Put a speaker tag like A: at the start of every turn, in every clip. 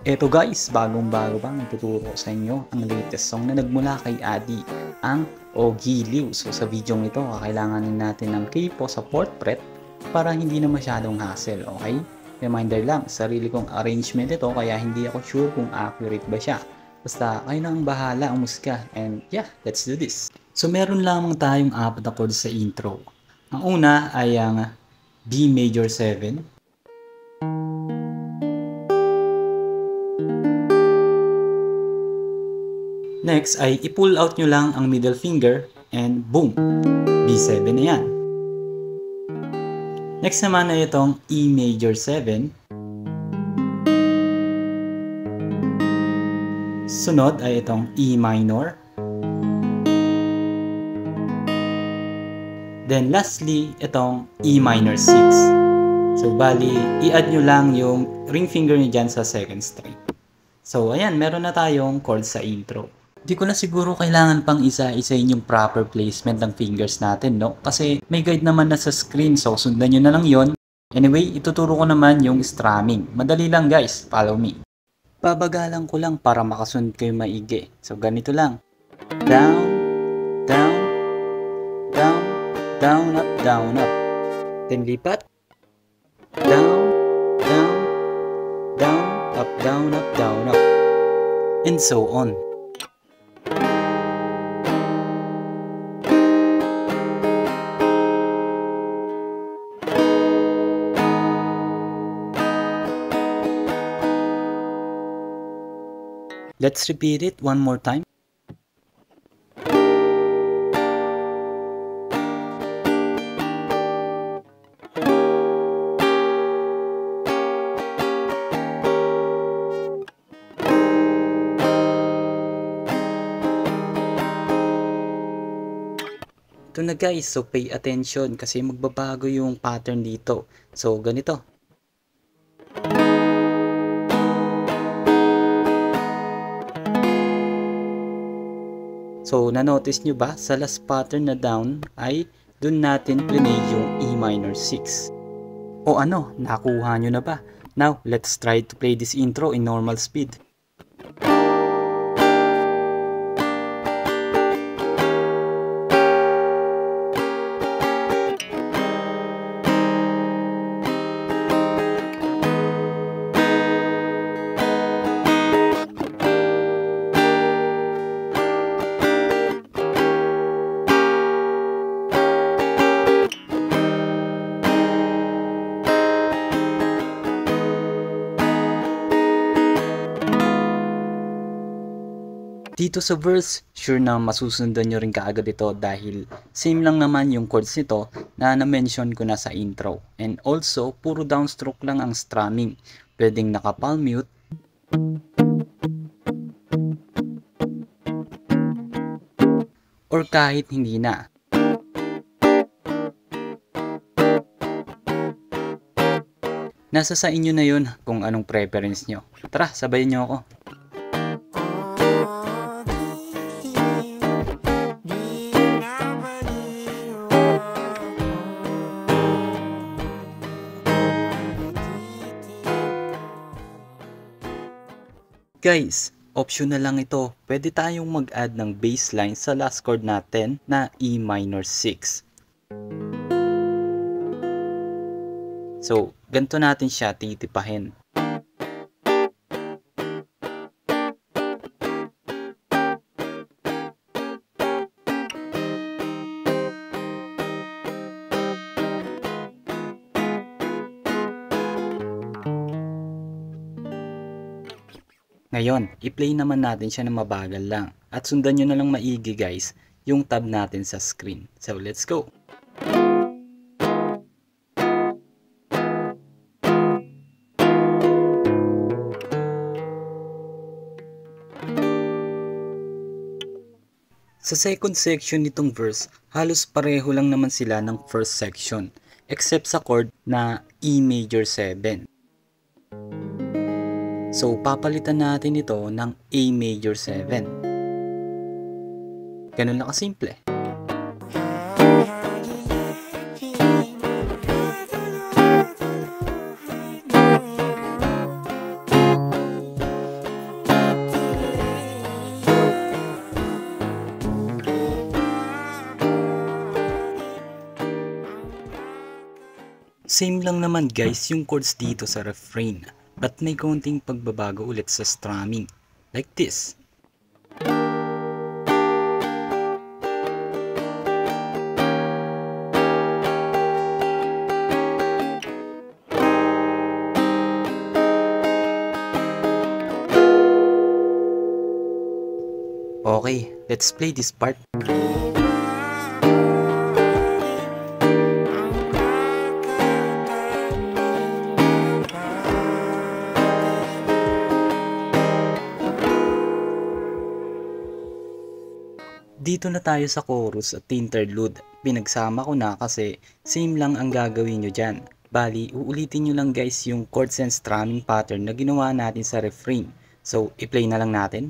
A: Eto guys, bagong-bago bang ituturo ko sa inyo ang latest song na nagmula kay Adi, ang O Giliw. So sa video ito, kakailanganin natin ng K-pop sa 4th fret para hindi na masyadong hassle, okay? Reminder lang, sarili kong arrangement ito kaya hindi ako sure kung accurate ba siya. Basta kayo na ang bahala ang musika, and yeah, let's do this. So meron lamang tayong 4 na chords sa intro. Ang una ay ang B major 7. Next ay i-pull out nyo lang ang middle finger and boom! B7 na yan. Next naman ay itong E major 7. Sunod ay itong E minor. Then lastly, itong E minor 6. So bali, i-add nyo lang yung ring finger nyo dyan sa 2nd string. So ayan, meron na tayong chord sa intro. Di ko na siguro kailangan pang isa-isain yung proper placement ng fingers natin, no? Kasi may guide naman na sa screen, so sundan nyo na lang yon. Anyway, ituturo ko naman yung strumming. Madali lang guys, follow me. Babagalan ko lang para makasunod kayo maigi. So ganito lang. Down, down, down, down, up, down, up. Then lipat. Down, down, down, up, down, up, down, up. And so on. Let's repeat it one more time. Ito na guys, so pay attention kasi magbabago yung pattern dito. So ganito. So, na-notice nyo ba? Sa last pattern na down ay dun natin play yung E minor 6. O ano, nakuha nyo na ba? Now, let's try to play this intro in normal speed. Dito sa verse, sure na masusundan nyo rin kaagad ito dahil same lang naman yung chords nito na na-mention ko na sa intro. And also, puro downstroke lang ang strumming. Pwedeng naka-palm mute. Or kahit hindi na. Nasa sa inyo na yun kung anong preference nyo. Tara, sabayan nyo ako. Guys, optional lang ito. Pwede tayong mag-add ng bassline sa last chord natin na E minor 6. So, ganito natin siya titipahin. Ngayon, i-play naman natin siya na mabagal lang. At sundan nyo na lang maigi guys, yung tab natin sa screen. So, let's go! Sa second section nitong verse, halos pareho lang naman sila ng first section, except sa chord na E major 7. So, papalitan natin ito ng A major 7. Ganun lang kasimple. Same lang naman guys yung chords dito sa refrain, but may konting pagbabago ulit sa strumming, like this. Okay, let's play this part. Dito na tayo sa chorus at interlude. Pinagsama ko na kasi same lang ang gagawin nyo dyan. Bali, uulitin nyo lang guys yung chords and strumming pattern na ginawa natin sa refrain. So, i-play na lang natin.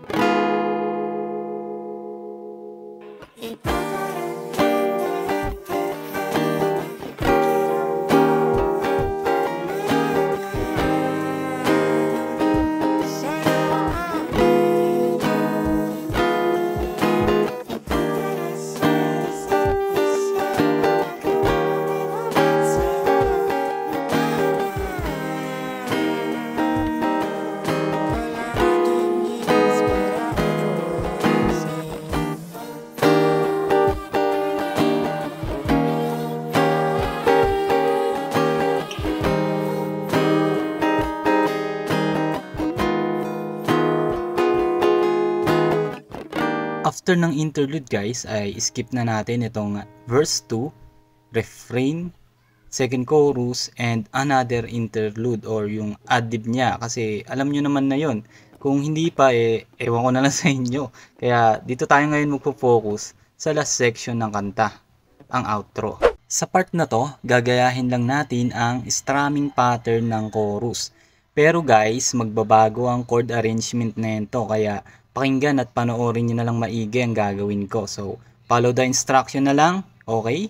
A: After ng interlude guys ay skip na natin itong verse 2, refrain, second chorus, and another interlude or yung ad-lib niya kasi alam nyo naman na yon. Kung hindi pa ewan ko na lang sa inyo. Kaya dito tayo ngayon magpo-focus sa last section ng kanta, ang outro. Sa part na to, gagayahin lang natin ang strumming pattern ng chorus. Pero guys, magbabago ang chord arrangement na ito kaya pakinggan at panoorin nyo na lang maigi ang gagawin ko. So, follow the instruction na lang, okay?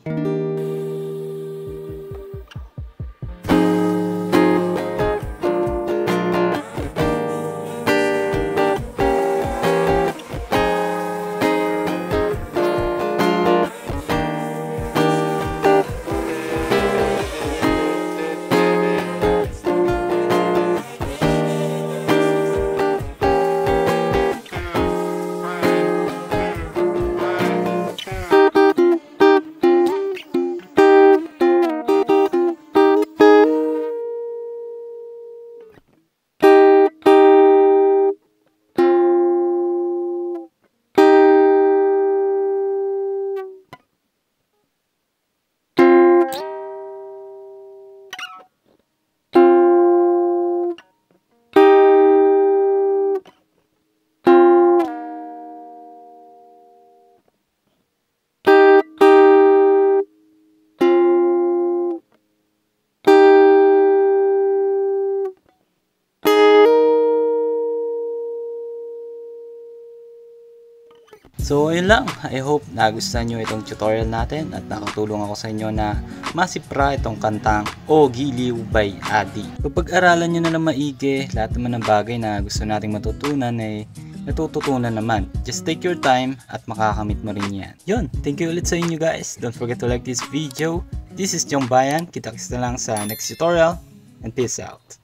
A: So ayun lang, I hope nagustuhan nyo itong tutorial natin at nakatulong ako sa inyo na masipra itong kantang O Giliw by Adi. Pag-aralan nyo na lang maigi, lahat naman ng bagay na gusto nating matutunan ay natututunan naman. Just take your time at makakamit mo rin yan. Yun, thank you ulit sa inyo guys. Don't forget to like this video. This is Jong Bayan, kita-kits na lang sa next tutorial and peace out.